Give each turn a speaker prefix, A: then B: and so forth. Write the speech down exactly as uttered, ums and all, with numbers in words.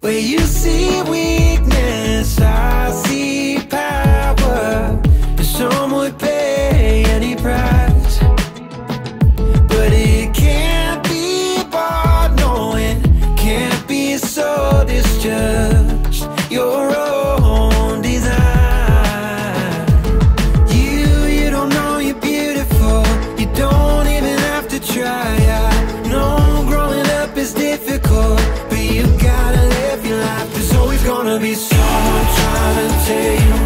A: Where you see weakness, I see power, and some would pay any price. But it can't be bought, no, it can't be sold. It's just your own design. You, you don't know you're beautiful. You don't even have to try. I know growing up is difficult, but you gotta live your life. There's always gonna be someone trying to take